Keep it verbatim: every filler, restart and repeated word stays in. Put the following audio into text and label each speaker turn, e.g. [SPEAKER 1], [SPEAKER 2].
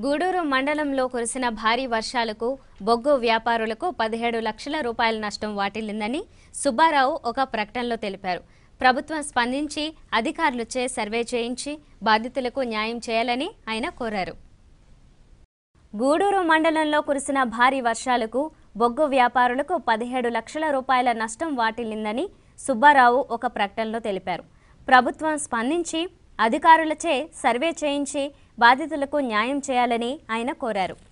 [SPEAKER 1] గూడూరు మండలంలో కురిసిన భారీ వర్షాలకు బొగ్గు వ్యాపారులకు పదిహేడు లక్షల రూపాయల నష్టం వాటిల్లిందని సుబ్బారావు ఒక ప్రకటనలో తెలిపారు. ప్రభుత్వం స్పందించి అధికారులచే సర్వే చేయించి బాధితులకు న్యాయం చేయాలని ఆయన కోరారు. గూడూరు మండలంలో కురిసిన భారీ వర్షాలకు బొగ్గు వ్యాపారులకు పదిహేడు లక్షల రూపాయల నష్టం వాటిల్లిందని సుబ్బారావు ఒక ప్రకటనలో తెలిపారు. ప్రభుత్వం స్పందించి అధికారులచే సర్వే చేయించి బాధితులకు న్యాయం చేయాలని ఆయన కోరారు.